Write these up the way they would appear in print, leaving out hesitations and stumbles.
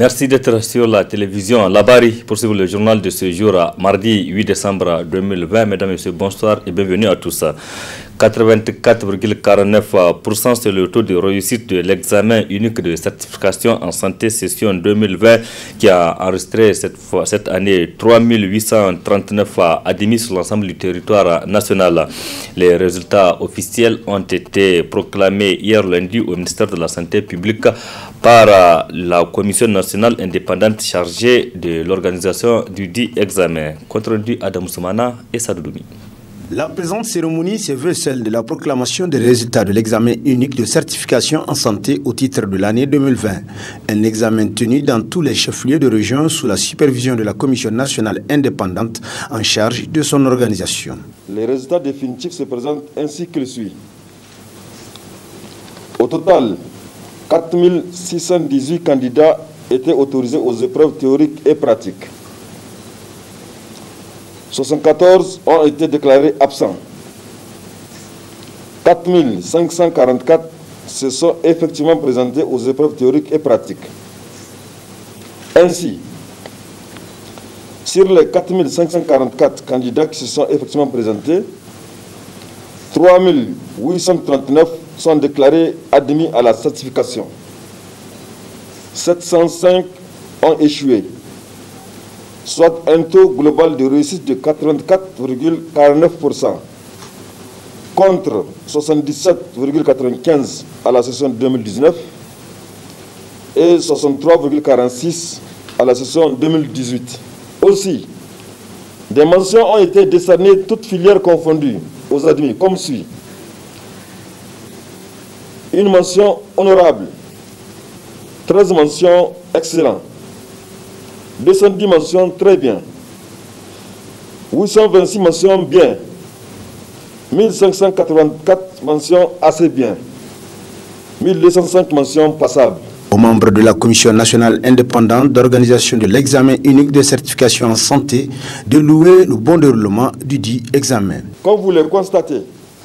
Merci d'être sur la télévision Labari pour suivre le journal de ce jour, mardi 8 décembre 2020. Mesdames et messieurs, bonsoir et bienvenue à tous. 84,49%, c'est le taux de réussite de l'examen unique de certification en santé session 2020 qui a enregistré cette année 3839 admis sur l'ensemble du territoire national. Les résultats officiels ont été proclamés hier lundi au ministère de la Santé publique par la Commission nationale indépendante chargée de l'organisation du dit examen. Compte rendu Adam Soumana et Sadoudoumi. La présente cérémonie se veut celle de la proclamation des résultats de l'examen unique de certification en santé au titre de l'année 2020. Un examen tenu dans tous les chefs-lieux de région sous la supervision de la Commission nationale indépendante en charge de son organisation. Les résultats définitifs se présentent ainsi que suit. Au total, 4618 candidats étaient autorisés aux épreuves théoriques et pratiques. 74 ont été déclarés absents. 4544 se sont effectivement présentés aux épreuves théoriques et pratiques. Ainsi, sur les 4544 candidats qui se sont effectivement présentés, 3839 sont déclarés admis à la certification. 705 ont échoué, soit un taux global de réussite de 84,49% contre 77,95% à la session 2019 et 63,46% à la session 2018. Aussi, des mentions ont été décernées toutes filières confondues aux admis comme suit. Une mention honorable, 13 mentions excellent, 210 mentions très bien, 826 mentions bien, 1584 mentions assez bien, 1205 mentions passables. Aux membres de la Commission nationale indépendante d'organisation de l'examen unique de certification en santé de louer le bon déroulement du dit examen. Comme vous le constatez,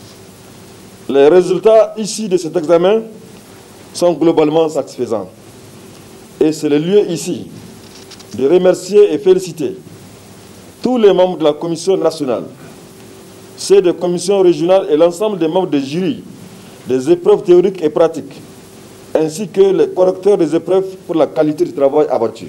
les résultats ici de cet examen sont globalement satisfaisants. Et c'est le lieu ici de remercier et féliciter tous les membres de la Commission nationale, ceux des commissions régionales et l'ensemble des membres des jurys des épreuves théoriques et pratiques, ainsi que les correcteurs des épreuves pour la qualité du travail abattu.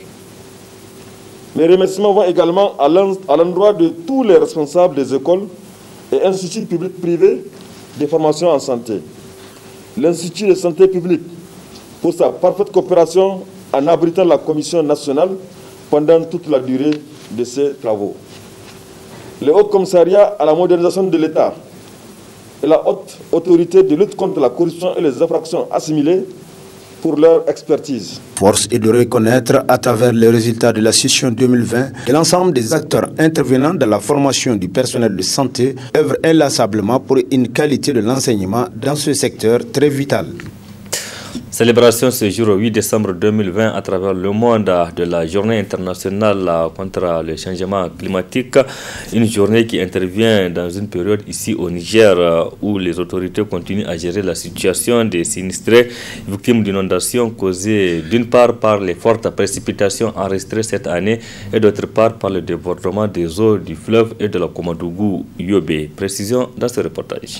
Mes remerciements vont également à l'endroit de tous les responsables des écoles et instituts publics privés de formation en santé. L'Institut de santé publique pour sa parfaite coopération en abritant la Commission nationale pendant toute la durée de ces travaux. Le Haut Commissariat à la modernisation de l'État et la Haute Autorité de lutte contre la corruption et les infractions assimilées pour leur expertise. Force est de reconnaître à travers les résultats de la session 2020 que l'ensemble des acteurs intervenant dans la formation du personnel de santé œuvrent inlassablement pour une qualité de l'enseignement dans ce secteur très vital. Célébration ce jour 8 décembre 2020 à travers le monde de la journée internationale contre le changement climatique. Une journée qui intervient dans une période ici au Niger où les autorités continuent à gérer la situation des sinistrés victimes d'inondations causées d'une part par les fortes précipitations enregistrées cette année et d'autre part par le débordement des eaux du fleuve et de la Komadougou-Yobé. Précision dans ce reportage.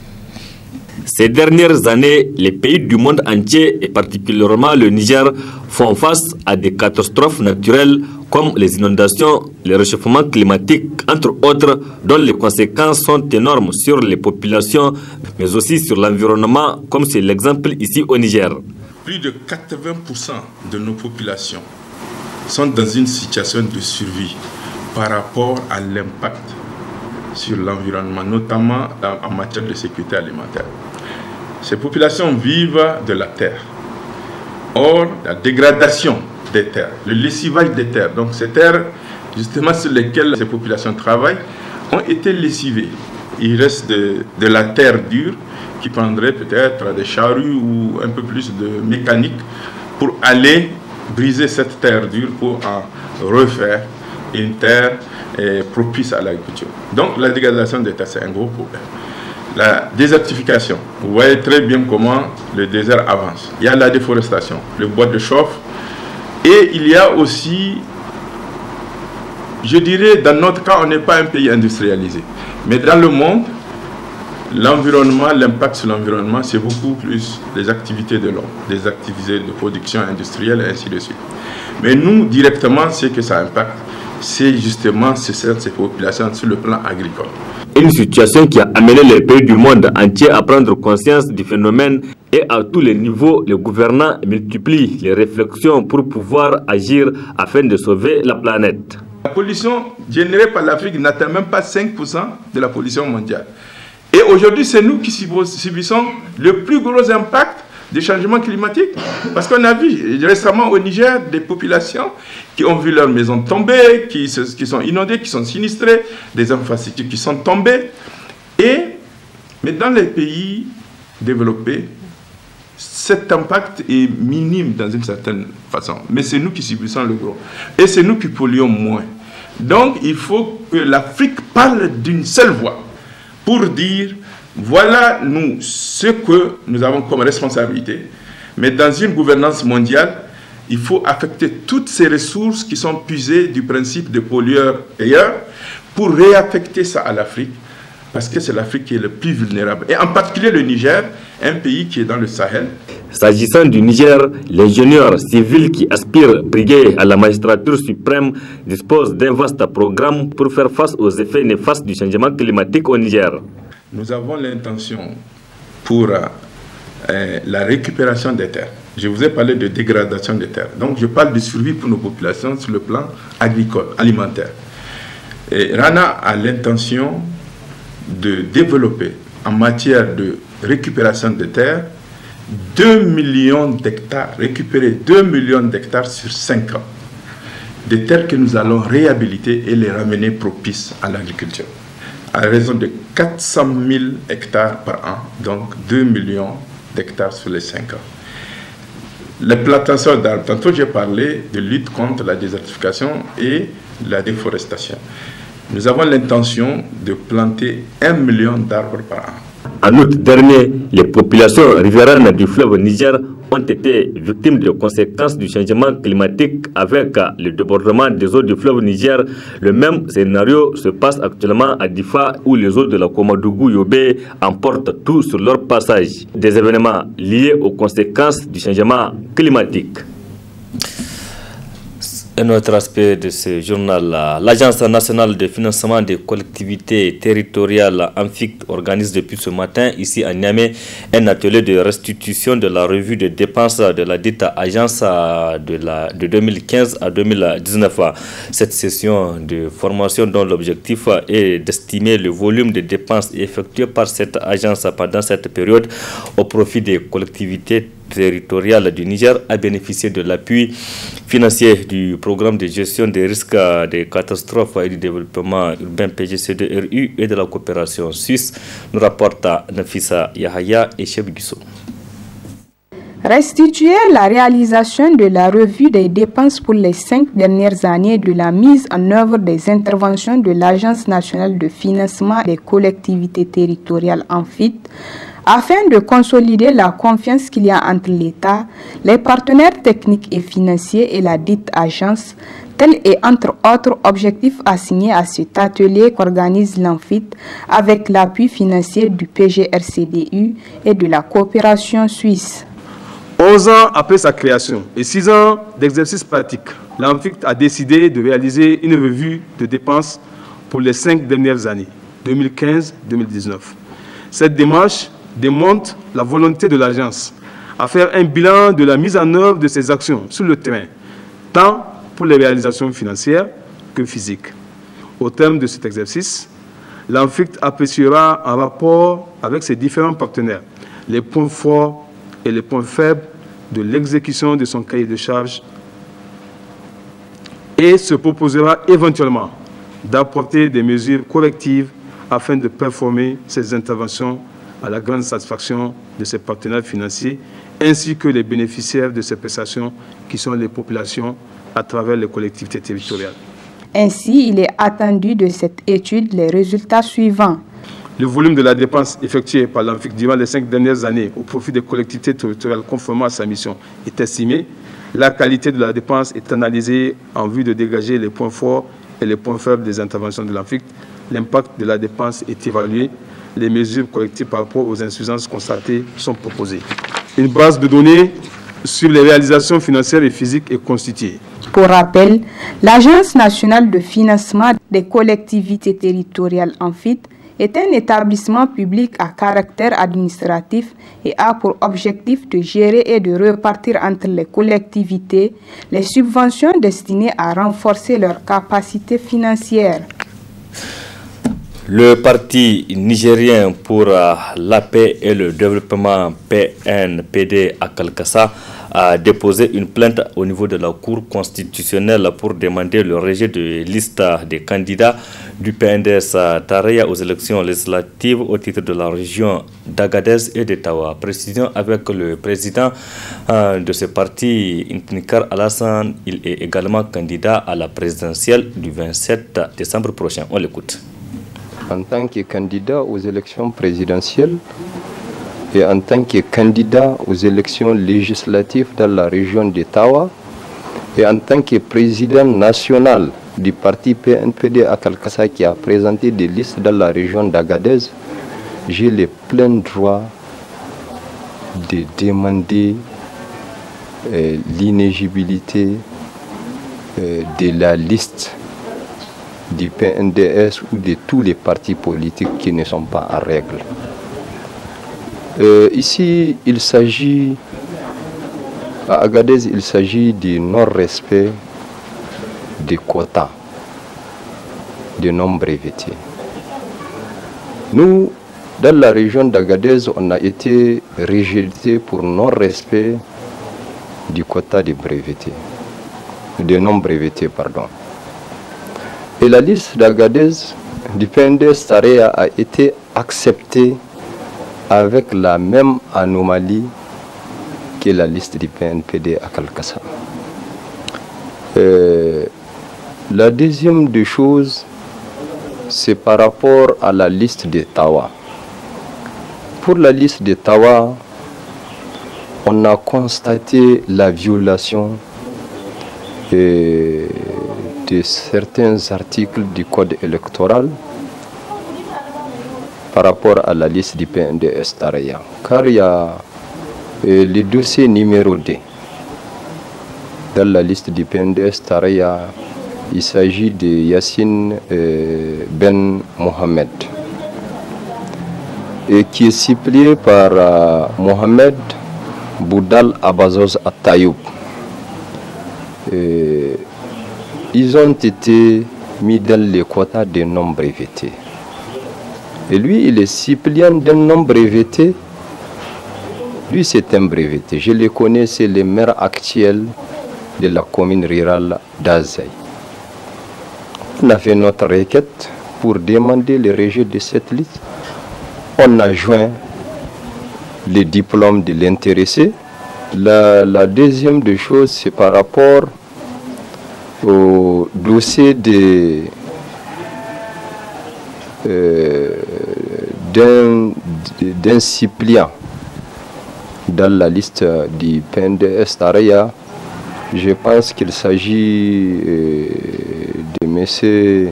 Ces dernières années, les pays du monde entier et particulièrement le Niger font face à des catastrophes naturelles comme les inondations, le réchauffement climatique, entre autres, dont les conséquences sont énormes sur les populations, mais aussi sur l'environnement, comme c'est l'exemple ici au Niger. Plus de 80% de nos populations sont dans une situation de survie par rapport à l'impact sur l'environnement, notamment en matière de sécurité alimentaire. Ces populations vivent de la terre. Or, la dégradation des terres, le lessivage des terres, donc ces terres justement sur lesquelles ces populations travaillent, ont été lessivées. Il reste de la terre dure qui prendrait peut-être des charrues ou un peu plus de mécanique pour aller briser cette terre dure pour en refaire une terre propice à l'agriculture. Donc la dégradation des terres, c'est un gros problème. La désertification, vous voyez très bien comment le désert avance. Il y a la déforestation, le bois de chauffe Et il y a aussi, je dirais, dans notre cas, on n'est pas un pays industrialisé. Mais dans le monde, l'environnement, l'impact sur l'environnement, c'est beaucoup plus les activités de l'homme, des activités de production industrielle et ainsi de suite. Mais nous, directement, ce que ça impacte, c'est justement ces populations sur le plan agricole. Une situation qui a amené les pays du monde entier à prendre conscience du phénomène et à tous les niveaux, les gouvernants multiplient les réflexions pour pouvoir agir afin de sauver la planète. La pollution générée par l'Afrique n'atteint même pas 5% de la pollution mondiale. Et aujourd'hui, c'est nous qui subissons le plus gros impact des changements climatiques. Parce qu'on a vu récemment au Niger des populations qui ont vu leurs maisons tomber, qui sont inondées, qui sont sinistrées, des infrastructures qui sont tombées. Mais dans les pays développés, cet impact est minime dans une certaine façon. Mais c'est nous qui subissons le gros. Et c'est nous qui polluons moins. Donc il faut que l'Afrique parle d'une seule voix pour dire, voilà nous, ce que nous avons comme responsabilité. Mais dans une gouvernance mondiale, il faut affecter toutes ces ressources qui sont puisées du principe de pollueur-payeur pour réaffecter ça à l'Afrique. Parce que c'est l'Afrique qui est le plus vulnérable. Et en particulier le Niger, un pays qui est dans le Sahel. S'agissant du Niger, l'ingénieur civil qui aspire briguer à la magistrature suprême dispose d'un vaste programme pour faire face aux effets néfastes du changement climatique au Niger. Nous avons l'intention pour la récupération des terres. Je vous ai parlé de dégradation des terres. Donc je parle de survie pour nos populations sur le plan agricole, alimentaire. Et Rana a l'intention de développer en matière de récupération de terres 2 millions d'hectares, récupérer 2 millions d'hectares sur 5 ans. Des terres que nous allons réhabiliter et les ramener propices à l'agriculture. À raison de 400 000 hectares par an, donc 2 millions d'hectares sur les 5 ans. La plantation d'arbres, tantôt j'ai parlé de lutte contre la désertification et la déforestation. Nous avons l'intention de planter 1 million d'arbres par an. En août dernier, les populations riveraines du fleuve Niger ont été victimes des conséquences du changement climatique avec le débordement des eaux du fleuve Niger. Le même scénario se passe actuellement à Difa où les eaux de la Komadougou-Yobé emportent tout sur leur passage. Des événements liés aux conséquences du changement climatique. Un autre aspect de ce journal, l'Agence nationale de financement des collectivités territoriales ANFIC organise depuis ce matin ici à Niamey un atelier de restitution de la revue de dépenses de la dite agence de 2015 à 2019. Cette session de formation dont l'objectif est d'estimer le volume de dépenses effectuées par cette agence pendant cette période au profit des collectivités territoriale du Niger a bénéficié de l'appui financier du programme de gestion des risques des catastrophes et du développement urbain PGC2RU et de la coopération suisse, nous rapporte Nafisa Yahaya et Cheb Gusso. Restituer la réalisation de la revue des dépenses pour les 5 dernières années de la mise en œuvre des interventions de l'Agence nationale de financement des collectivités territoriales ANFIC, afin de consolider la confiance qu'il y a entre l'État, les partenaires techniques et financiers et la dite agence, tel est entre autres objectifs assignés à cet atelier qu'organise l'ANFIC avec l'appui financier du PGRCDU et de la coopération suisse. 11 ans après sa création et 6 ans d'exercice pratique, l'ANFIC a décidé de réaliser une revue de dépenses pour les 5 dernières années, 2015-2019. Cette démarche démontre la volonté de l'agence à faire un bilan de la mise en œuvre de ses actions sur le terrain, tant pour les réalisations financières que physiques. Au terme de cet exercice, l'ANFIC appréciera en rapport avec ses différents partenaires les points forts et les points faibles de l'exécution de son cahier de charges et se proposera éventuellement d'apporter des mesures correctives afin de performer ces interventions à la grande satisfaction de ses partenaires financiers ainsi que les bénéficiaires de ces prestations qui sont les populations à travers les collectivités territoriales. Ainsi, il est attendu de cette étude les résultats suivants. Le volume de la dépense effectuée par l'ANFIC durant les 5 dernières années au profit des collectivités territoriales conformément à sa mission est estimé La qualité de la dépense est analysée en vue de dégager les points forts et les points faibles des interventions de l'ANFICT. L'impact de la dépense est évalué. Les mesures correctives par rapport aux insuffisances constatées sont proposées. Une base de données sur les réalisations financières et physiques est constituée. Pour rappel, l'Agence nationale de financement des collectivités territoriales ANFIT est un établissement public à caractère administratif et a pour objectif de gérer et de repartir entre les collectivités les subventions destinées à renforcer leur capacité financière. Le parti nigérien pour la paix et le développement PNPD à Kalkassa a déposé une plainte au niveau de la Cour constitutionnelle pour demander le rejet de liste des candidats du PNDS Taraya aux élections législatives au titre de la région d'Agadez et de Tawa. Précision avec le président de ce parti, Intinikar Alassane. Il est également candidat à la présidentielle du 27 décembre prochain. On l'écoute. En tant que candidat aux élections présidentielles et en tant que candidat aux élections législatives dans la région de Tawa et en tant que président national du parti PNPD à Kalkassa qui a présenté des listes dans la région d'Agadez, j'ai le plein droit de demander l'inéligibilité de la liste du PNDS ou de tous les partis politiques qui ne sont pas en règle. Ici, il s'agit, à Agadez, il s'agit du non-respect des quotas de non-brevetés. Nous, dans la région d'Agadez, on a été rejeté pour non-respect du quota de breveté, de non-breveté, pardon. Et la liste d'Agadez du PNDS Taraya a été acceptée avec la même anomalie que la liste du PNPD à Kalkassa. La deuxième des choses, c'est par rapport à la liste de Tawa. Pour la liste de Tawa, on a constaté la violation de certains articles du code électoral par rapport à la liste du PNDS Taraya. Car il y a le dossier numéro 2 dans la liste du PNDS Taraya. Il s'agit de Yassine Ben Mohamed et qui est suppléé par Mohamed Boudal Abazoz Atayoub. Ils ont été mis dans les quotas de non-breveté. Et lui, il est suppléant d'un non-breveté. Lui, c'est un breveté. Je le connais, c'est le maire actuel de la commune rurale d'Azaï. On a fait notre requête pour demander le rejet de cette liste. On a joint les diplômes de l'intéressé. La deuxième des choses, c'est par rapport au dossier d'un suppléant dans la liste du PNDS Taraya. Je pense qu'il s'agit de M.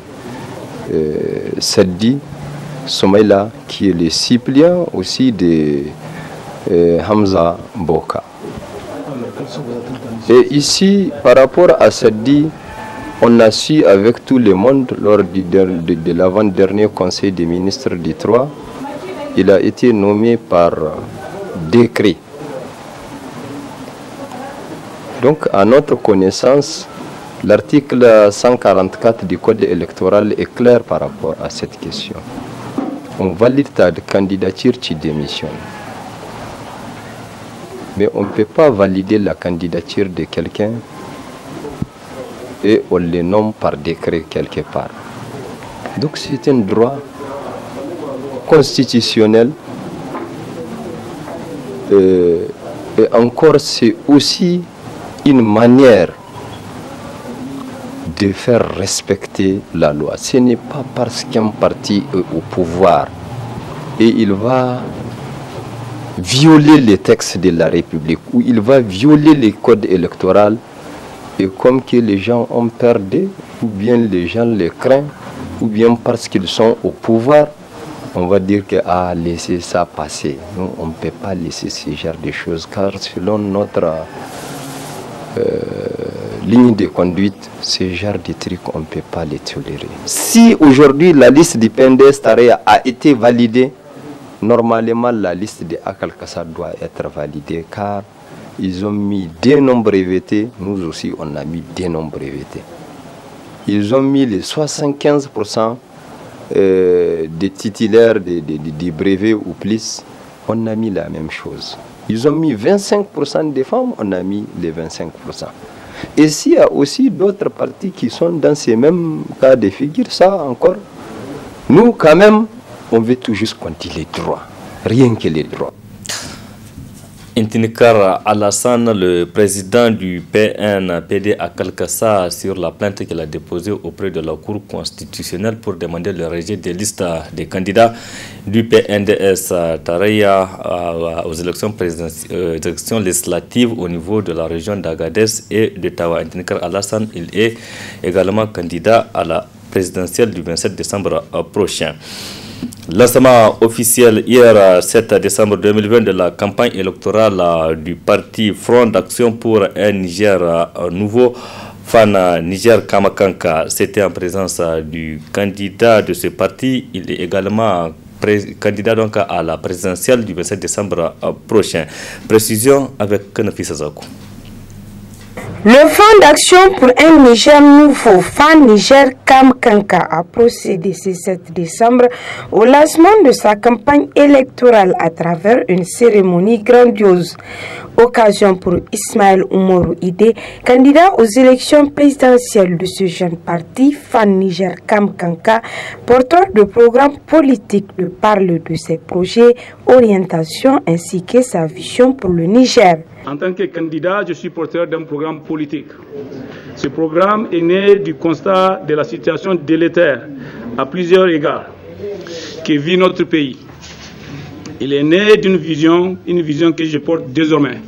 Saddi Soumaïla, qui est le suppléant aussi de Hamza Boka. Et ici, par rapport à Saddi, on a su avec tout le monde lors de l'avant-dernier conseil des ministres du 3, il a été nommé par décret. Donc, à notre connaissance, l'article 144 du Code électoral est clair par rapport à cette question. On valide ta candidature, tu démissionnes. Mais on ne peut pas valider la candidature de quelqu'un et on le nomme par décret quelque part. Donc c'est un droit constitutionnel et encore c'est aussi une manière de faire respecter la loi. Ce n'est pas parce qu'un parti est au pouvoir et il va violer les textes de la République, où il va violer les codes électoraux, et comme que les gens ont perdu, ou bien les gens les craignent, ou bien parce qu'ils sont au pouvoir, on va dire que laisser ça passer. Nous, on ne peut pas laisser ce genre de choses, car selon notre ligne de conduite, ce genre de trucs, on ne peut pas les tolérer. Si aujourd'hui la liste du PNDS Taraya a été validée, normalement la liste de Akalkassa doit être validée, car ils ont mis des noms brevetés, nous aussi on a mis des noms brevetés. Ils ont mis les 75% des titulaires des brevets ou plus, on a mis la même chose. Ils ont mis 25% des femmes, on a mis les 25%. Et s'il y a aussi d'autres partis qui sont dans ces mêmes cas de figure, ça encore, nous quand même, on veut tout juste compter les droits, rien que les droits. Intinikar Alassane, le président du PNPD à Kalkassa, sur la plainte qu'il a déposée auprès de la Cour constitutionnelle pour demander le rejet des listes des candidats du PNDS Taraya aux élections législatives au niveau de la région d'Agadez et de Tawa. Intinikar Alassane, il est également candidat à la présidentielle du 27 décembre prochain. Lancement officiel hier 7 décembre 2020 de la campagne électorale du parti Front d'Action pour un Niger nouveau, Fan Niger Kamakanka. C'était en présence du candidat de ce parti. Il est également candidat donc à la présidentielle du 27 décembre prochain. Précision avec Kanafi Sazakou. Le Front d'Action pour un Niger nouveau, Fan Niger Kamakanka, a procédé ce 7 décembre au lancement de sa campagne électorale à travers une cérémonie grandiose. Occasion pour Ismaël Oumarou Ide, candidat aux élections présidentielles de ce jeune parti, Fan Niger Kamakanka, porteur de programmes politiques, de parle de ses projets, orientations ainsi que sa vision pour le Niger. En tant que candidat, je suis porteur d'un programme politique. Ce programme est né du constat de la situation délétère à plusieurs égards que vit notre pays. Il est né d'une vision que je porte désormais,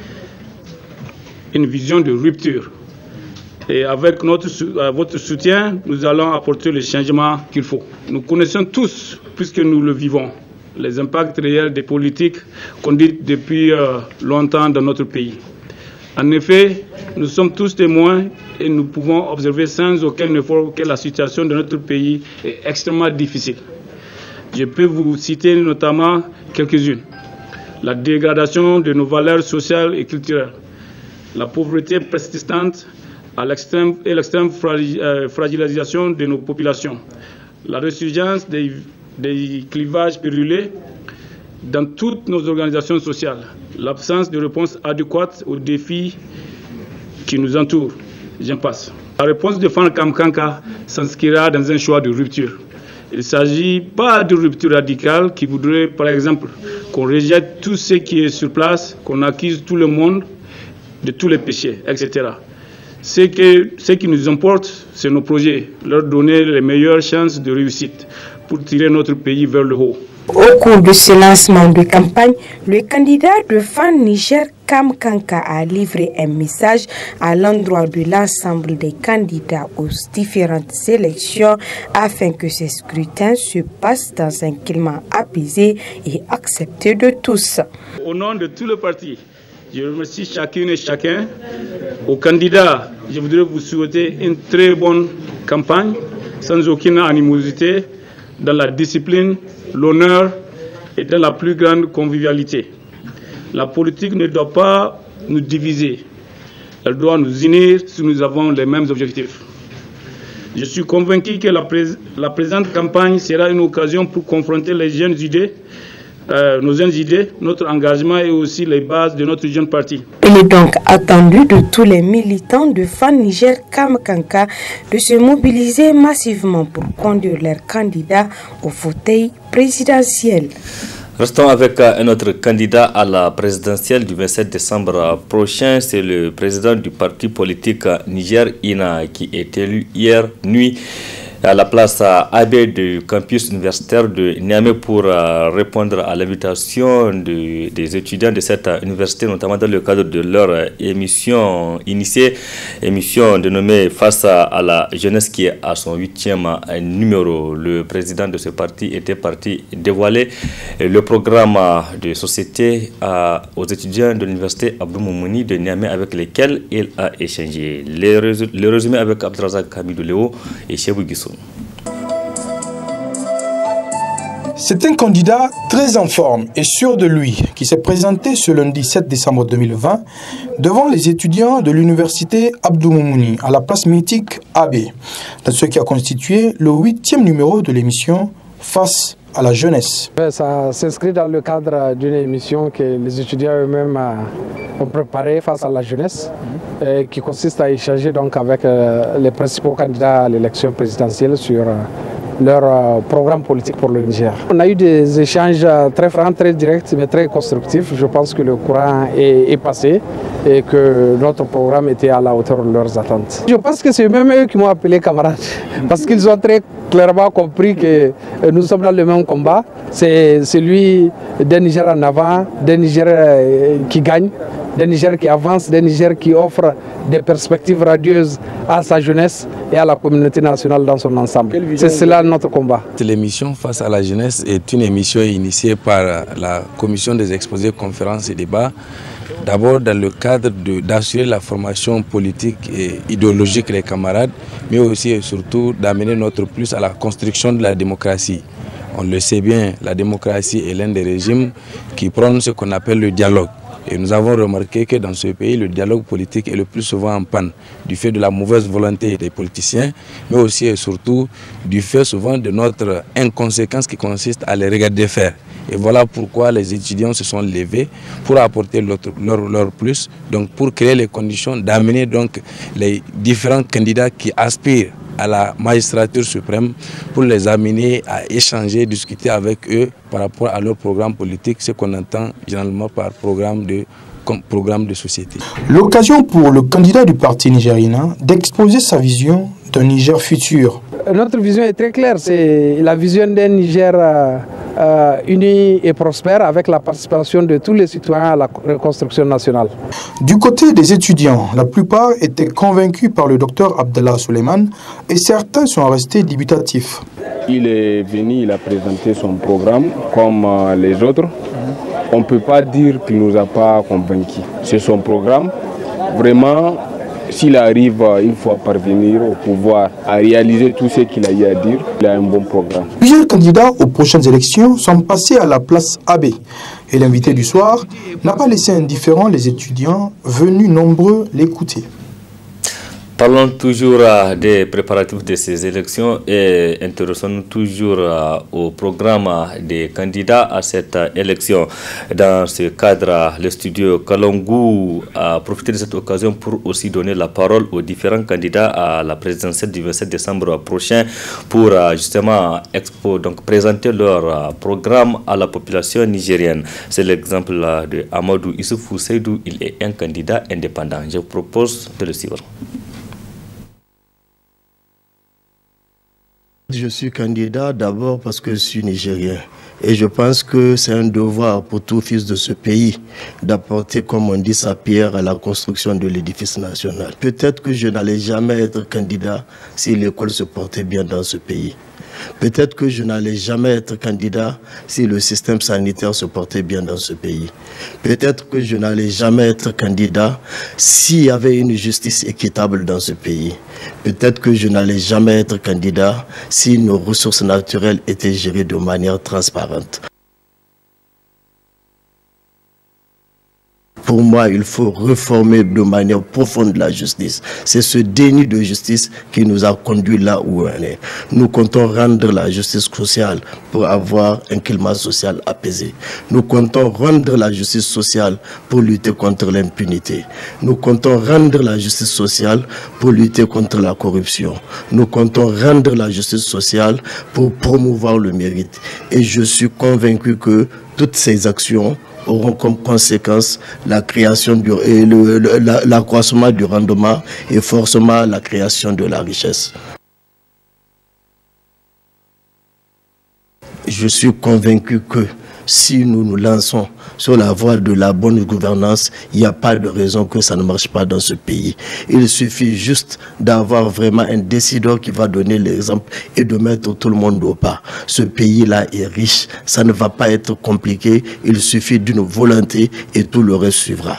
une vision de rupture. Et avec votre soutien, nous allons apporter le changement qu'il faut. Nous connaissons tous, puisque nous le vivons, les impacts réels des politiques conduites depuis longtemps dans notre pays. En effet, nous sommes tous témoins et nous pouvons observer sans aucun effort que la situation de notre pays est extrêmement difficile. Je peux vous citer notamment quelques-unes. La dégradation de nos valeurs sociales et culturelles, la pauvreté persistante et l'extrême fragilisation de nos populations, la résurgence des clivages périlleux dans toutes nos organisations sociales, l'absence de réponse adéquate aux défis qui nous entourent. J'en passe. La réponse de Fan Kamakanka s'inscrira dans un choix de rupture. Il ne s'agit pas de rupture radicale qui voudrait, par exemple, qu'on rejette tout ce qui est sur place, qu'on accuse tout le monde de tous les péchés, etc. Ce qui nous importe, c'est nos projets, leur donner les meilleures chances de réussite pour tirer notre pays vers le haut. Au cours de ce lancement de campagne, le candidat de Fan Niger Kamakanka a livré un message à l'endroit de l'ensemble des candidats aux différentes élections afin que ces scrutins se passent dans un climat apaisé et accepté de tous. Au nom de tout le parti, je remercie chacune et chacun. Aux candidats, je voudrais vous souhaiter une très bonne campagne, sans aucune animosité, dans la discipline, l'honneur et dans la plus grande convivialité. La politique ne doit pas nous diviser. Elle doit nous unir si nous avons les mêmes objectifs. Je suis convaincu que la présente campagne sera une occasion pour confronter les jeunes idées, nos jeunes idées, notre engagement et aussi les bases de notre jeune parti. Il est donc attendu de tous les militants de Fan Niger Kamakanka de se mobiliser massivement pour conduire leurs candidats au fauteuil présidentiel. Restons avec un autre candidat à la présidentielle du 27 décembre prochain. C'est le président du parti politique Niger INA qui est élu hier nuit à la place AB du campus universitaire de Niamey pour répondre à l'invitation des étudiants de cette université, notamment dans le cadre de leur émission initiée, émission dénommée Face à la jeunesse qui est à son 8e numéro. Le président de ce parti était parti dévoiler le programme de société aux étudiants de l'université Abdou Moumouni de Niamey avec lesquels il a échangé. Le résumé avec Abdrazak Hamidou Léo et Chebou Guissou. C'est un candidat très en forme et sûr de lui qui s'est présenté ce lundi 7 décembre 2020 devant les étudiants de l'université Abdou Moumouni à la place mythique AB, dans ce qui a constitué le 8e numéro de l'émission Face à la jeunesse. Ça s'inscrit dans le cadre d'une émission que les étudiants eux-mêmes ont préparée face à la jeunesse, qui consiste à échanger donc avec les principaux candidats à l'élection présidentielle sur leur programme politique pour le Niger. On a eu des échanges très francs, très directs, mais très constructifs. Je pense que le courant est passé et que notre programme était à la hauteur de leurs attentes. Je pense que c'est même eux qui m'ont appelé camarade, parce qu'ils ont très clairement compris que nous sommes dans le même combat. C'est celui d'un Niger en avant, d'un Niger qui gagne, d'un Niger qui avance, d'un Niger qui offre des perspectives radieuses à sa jeunesse et à la communauté nationale dans son ensemble. C'est cela notre combat. L'émission Face à la jeunesse est une émission initiée par la commission des exposés, conférences et débats. D'abord dans le cadre d'assurer la formation politique et idéologique des camarades, mais aussi et surtout d'amener notre plus à la construction de la démocratie. On le sait bien, la démocratie est l'un des régimes qui prône ce qu'on appelle le dialogue. Et nous avons remarqué que dans ce pays, le dialogue politique est le plus souvent en panne, du fait de la mauvaise volonté des politiciens, mais aussi et surtout du fait souvent de notre inconséquence qui consiste à les regarder faire. Et voilà pourquoi les étudiants se sont levés pour apporter leur plus, donc pour créer les conditions d'amener donc les différents candidats qui aspirent à la magistrature suprême pour les amener à échanger, discuter avec eux par rapport à leur programme politique, ce qu'on entend généralement par programme de société. L'occasion pour le candidat du parti nigérien d'exposer sa vision d'un Niger futur. Notre vision est très claire, c'est la vision d'un Niger uni et prospère avec la participation de tous les citoyens à la reconstruction nationale. Du côté des étudiants, la plupart étaient convaincus par le docteur Abdallah Suleiman et certains sont restés dubitatifs. Il est venu, il a présenté son programme comme les autres. On ne peut pas dire qu'il ne nous a pas convaincus. C'est son programme. Vraiment, s'il arrive une fois parvenir au pouvoir à réaliser tout ce qu'il a eu à dire, il a un bon programme. Plusieurs candidats aux prochaines élections sont passés à la place AB. Et l'invité du soir n'a pas laissé indifférents les étudiants venus nombreux l'écouter. Parlons toujours des préparatifs de ces élections et intéressons-nous toujours au programme des candidats à cette élection. Dans ce cadre, le studio Kalongu a profité de cette occasion pour aussi donner la parole aux différents candidats à la présidentielle du 27 décembre prochain pour justement présenter leur programme à la population nigérienne. C'est l'exemple de Amadou Issoufou Seydou, il est un candidat indépendant. Je vous propose de le suivre. Je suis candidat d'abord parce que je suis nigérien et je pense que c'est un devoir pour tout fils de ce pays d'apporter, comme on dit, sa pierre à la construction de l'édifice national. Peut-être que je n'allais jamais être candidat si l'école se portait bien dans ce pays. Peut-être que je n'allais jamais être candidat si le système sanitaire se portait bien dans ce pays. Peut-être que je n'allais jamais être candidat s'il y avait une justice équitable dans ce pays. Peut-être que je n'allais jamais être candidat si nos ressources naturelles étaient gérées de manière transparente. Pour moi, il faut réformer de manière profonde la justice. C'est ce déni de justice qui nous a conduits là où on est. Nous comptons rendre la justice sociale pour avoir un climat social apaisé. Nous comptons rendre la justice sociale pour lutter contre l'impunité. Nous comptons rendre la justice sociale pour lutter contre la corruption. Nous comptons rendre la justice sociale pour promouvoir le mérite. Et je suis convaincu que toutes ces actions auront comme conséquence la création l'accroissement du rendement et forcément la création de la richesse. je suis convaincu que si nous nous lançons sur la voie de la bonne gouvernance, il n'y a pas de raison que ça ne marche pas dans ce pays. Il suffit juste d'avoir vraiment un décideur qui va donner l'exemple et de mettre tout le monde au pas. Ce pays-là est riche, ça ne va pas être compliqué, il suffit d'une volonté et tout le reste suivra.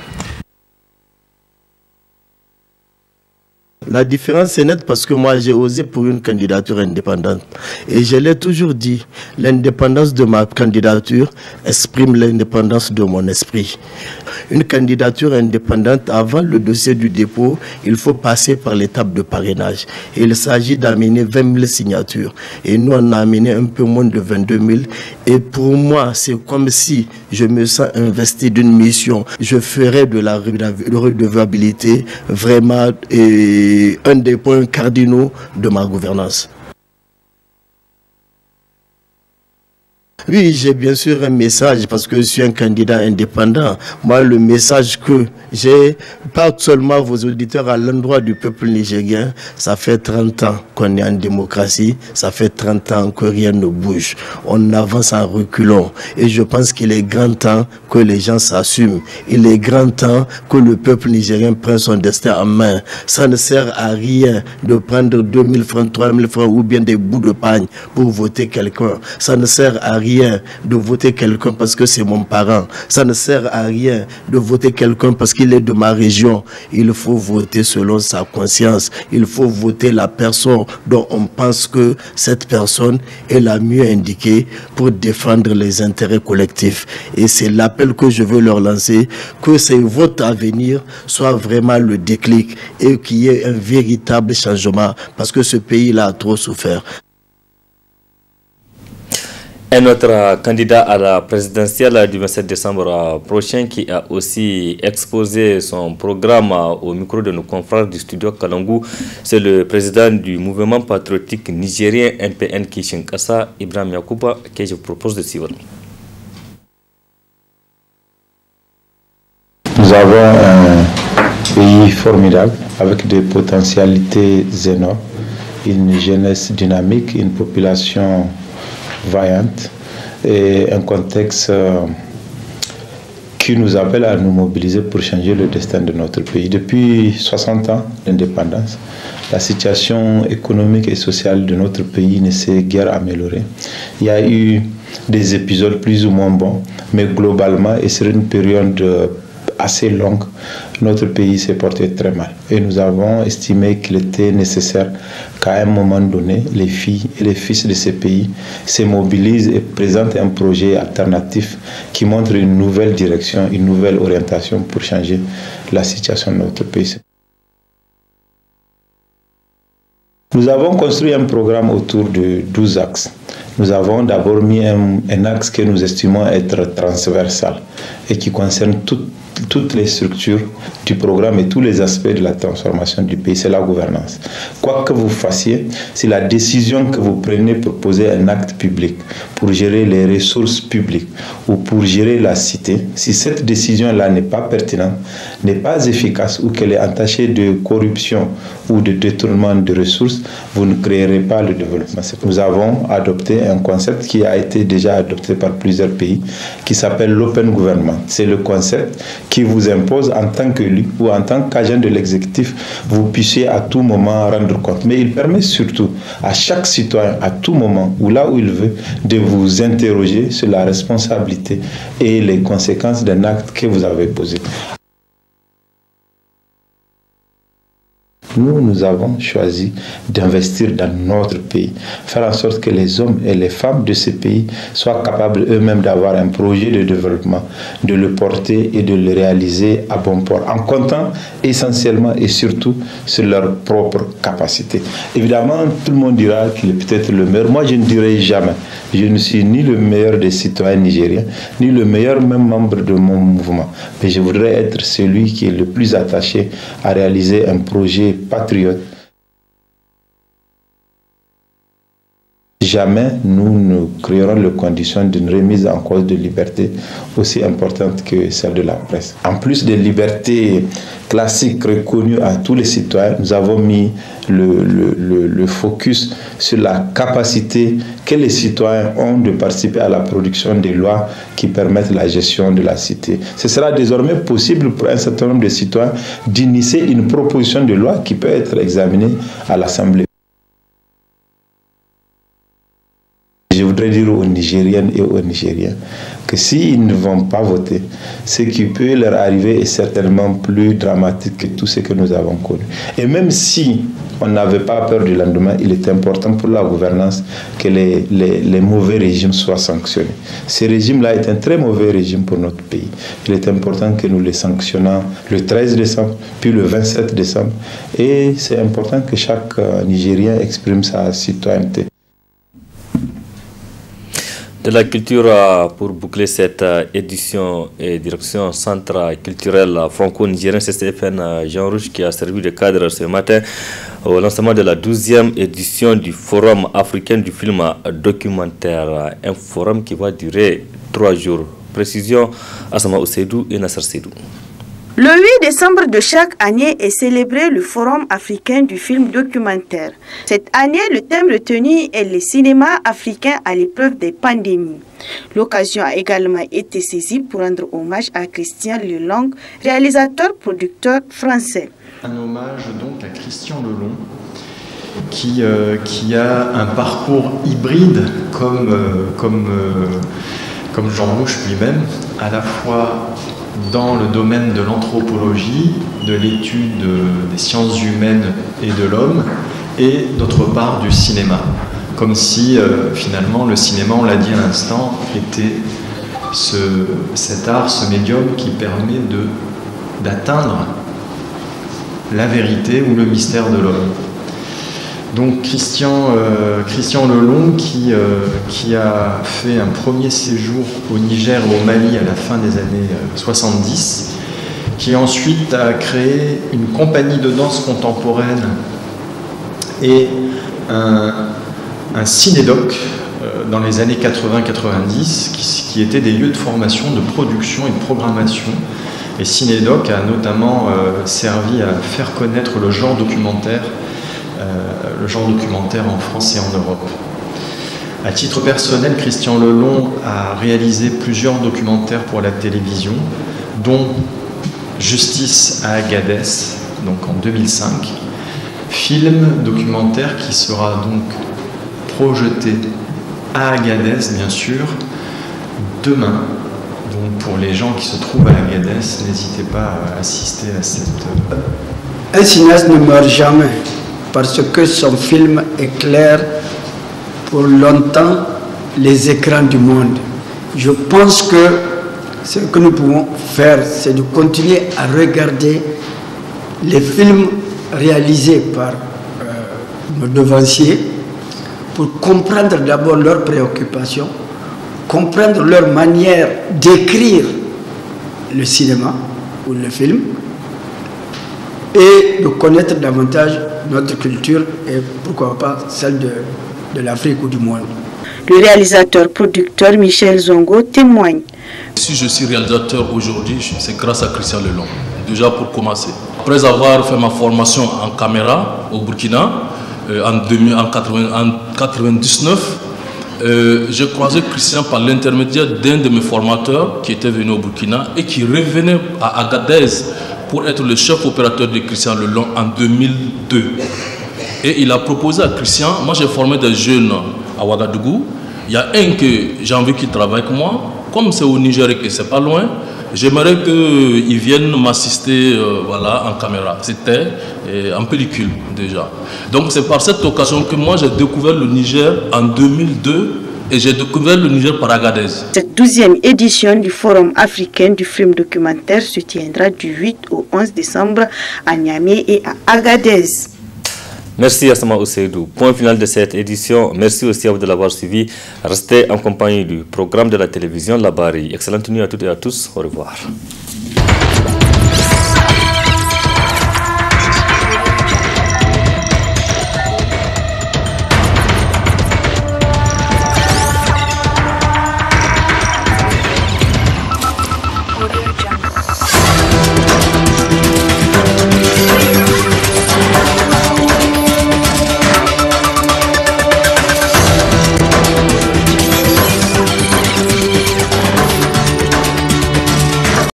La différence est nette parce que moi j'ai osé pour une candidature indépendante. Et je l'ai toujours dit, l'indépendance de ma candidature exprime l'indépendance de mon esprit. Une candidature indépendante, avant le dossier du dépôt, il faut passer par l'étape de parrainage. Et il s'agit d'amener 20 000 signatures. Et nous on a amené un peu moins de 22 000. Et pour moi, c'est comme si je me sens investi d'une mission. Je ferai de la redevabilité vraiment un des points cardinaux de ma gouvernance. Oui, j'ai bien sûr un message parce que je suis un candidat indépendant. Moi, le message que j'ai, pas seulement vos auditeurs à l'endroit du peuple nigérien, ça fait 30 ans qu'on est en démocratie, ça fait 30 ans que rien ne bouge. On avance en reculant et je pense qu'il est grand temps que les gens s'assument. Il est grand temps que le peuple nigérien prenne son destin en main. Ça ne sert à rien de prendre 2 000 francs, 3 000 francs ou bien des bouts de pagne pour voter quelqu'un. Ça ne sert à rien de voter quelqu'un parce que c'est mon parent. Ça ne sert à rien de voter quelqu'un parce qu'il est de ma région. Il faut voter selon sa conscience. Il faut voter la personne dont on pense que cette personne est la mieux indiquée pour défendre les intérêts collectifs. Et c'est l'appel que je veux leur lancer, que ces votes à venir soient vraiment le déclic et qu'il y ait un véritable changement parce que ce pays-là a trop souffert. Un autre candidat à la présidentielle du 27 décembre prochain qui a aussi exposé son programme au micro de nos confrères du studio Kalangou, c'est le président du mouvement patriotique nigérien MPN Kishinkasa, Ibrahim Yakuba, que je vous propose de suivre. Nous avons un pays formidable avec des potentialités énormes, une jeunesse dynamique, une population vaillante et un contexte qui nous appelle à nous mobiliser pour changer le destin de notre pays. Depuis 60 ans d'indépendance, la situation économique et sociale de notre pays ne s'est guère améliorée. Il y a eu des épisodes plus ou moins bons, mais globalement, et sur une période assez longue, notre pays s'est porté très mal. Et nous avons estimé qu'il était nécessaire qu'à un moment donné, les filles et les fils de ces pays se mobilisent et présentent un projet alternatif qui montre une nouvelle direction, une nouvelle orientation pour changer la situation de notre pays. Nous avons construit un programme autour de 12 axes. Nous avons d'abord mis un axe que nous estimons être transversal et qui concerne toutes les structures du programme et tous les aspects de la transformation du pays, c'est la gouvernance. Quoi que vous fassiez, si la décision que vous prenez pour poser un acte public, pour gérer les ressources publiques ou pour gérer la cité, si cette décision-là n'est pas pertinente, n'est pas efficace ou qu'elle est entachée de corruption ou de détournement de ressources, vous ne créerez pas le développement. Nous avons adopté un concept qui a été déjà adopté par plusieurs pays, qui s'appelle l'open government. C'est le concept qui vous impose en tant qu'élu ou en tant qu'agent de l'exécutif, vous puissiez à tout moment rendre compte. Mais il permet surtout à chaque citoyen, à tout moment, ou là où il veut, de vous interroger sur la responsabilité et les conséquences d'un acte que vous avez posé. Nous avons choisi d'investir dans notre pays, faire en sorte que les hommes et les femmes de ce pays soient capables eux-mêmes d'avoir un projet de développement, de le porter et de le réaliser à bon port, en comptant essentiellement et surtout sur leurs propres capacités. Évidemment, tout le monde dira qu'il est peut-être le meilleur. Moi, je ne dirai jamais. Je ne suis ni le meilleur des citoyens nigériens, ni le meilleur même membre de mon mouvement. Mais je voudrais être celui qui est le plus attaché à réaliser un projet patriote. jamais nous ne créerons les conditions d'une remise en cause de liberté aussi importante que celle de la presse. En plus des libertés classiques reconnues à tous les citoyens, nous avons mis le focus sur la capacité que les citoyens ont de participer à la production des lois qui permettent la gestion de la cité. Ce sera désormais possible pour un certain nombre de citoyens d'initier une proposition de loi qui peut être examinée à l'Assemblée. Je voudrais dire aux Nigériennes et aux Nigériens que s'ils ne vont pas voter, ce qui peut leur arriver est certainement plus dramatique que tout ce que nous avons connu. Et même si on n'avait pas peur du lendemain, il est important pour la gouvernance que les mauvais régimes soient sanctionnés. Ce régime-là est un très mauvais régime pour notre pays. Il est important que nous les sanctionnons le 13 décembre, puis le 27 décembre. Et c'est important que chaque Nigérien exprime sa citoyenneté. De la culture, pour boucler cette édition et direction centre culturel franco-nigérien, c'est Stéphane Jean Rouge qui a servi de cadre ce matin au lancement de la 12e édition du Forum africain du film documentaire. Un forum qui va durer 3 jours. Précision, Assama Ousseidou et Nasser Seydou. Le 8 décembre de chaque année est célébré le Forum africain du film documentaire. Cette année, le thème retenu est le cinéma africain à l'épreuve des pandémies. L'occasion a également été saisie pour rendre hommage à Christian Lelong, réalisateur-producteur français. Un hommage donc à Christian Lelong, qui a un parcours hybride comme Jean Rouch lui-même, à la fois dans le domaine de l'anthropologie, de l'étude des sciences humaines et de l'homme, et d'autre part du cinéma. Comme si finalement le cinéma, on l'a dit à l'instant, était cet art, ce médium qui permet d'atteindre la vérité ou le mystère de l'homme. Donc Christian Lelong qui a fait un premier séjour au Niger et au Mali à la fin des années 70, qui ensuite a créé une compagnie de danse contemporaine et un cinédoc dans les années 80-90 qui étaient des lieux de formation, de production et de programmation. Et Cinédoc a notamment servi à faire connaître le genre documentaire en France et en Europe. À titre personnel, Christian Lelong a réalisé plusieurs documentaires pour la télévision, dont Justice à Agadez, donc en 2005, film documentaire qui sera donc projeté à Agadez, bien sûr, demain. Donc pour les gens qui se trouvent à Agadez, n'hésitez pas à assister à cette... Un cinéaste ne meurt jamais, parce que son film éclaire pour longtemps les écrans du monde. Je pense que ce que nous pouvons faire, c'est de continuer à regarder les films réalisés par nos devanciers pour comprendre d'abord leurs préoccupations, comprendre leur manière d'écrire le cinéma ou le film, et de connaître davantage notre culture et pourquoi pas celle de l'Afrique ou du monde. Le réalisateur-producteur Michel Zongo témoigne. Si je suis réalisateur aujourd'hui, c'est grâce à Christian Lelong, déjà pour commencer. Après avoir fait ma formation en caméra au Burkina en 1999, j'ai croisé Christian par l'intermédiaire d'un de mes formateurs qui était venu au Burkina et qui revenait à Agadez pour être le chef opérateur de Christian Lelong en 2002. Et il a proposé à Christian, moi j'ai formé des jeunes à Ouagadougou, il y a un que j'ai envie qu'il travaille avec moi, comme c'est au Niger et que c'est pas loin, j'aimerais qu'il vienne m'assister voilà, en caméra. C'était en pellicule déjà. Donc c'est par cette occasion que moi j'ai découvert le Niger en 2002 et j'ai découvert le Niger par Agadez. Cette 12e édition du Forum africain du film documentaire se tiendra du 8 au 11 décembre à Niamey et à Agadez. Merci Assama Ousseidou. Point final de cette édition. Merci aussi à vous de l'avoir suivi. Restez en compagnie du programme de la télévision La Bari. Excellente nuit à toutes et à tous. Au revoir.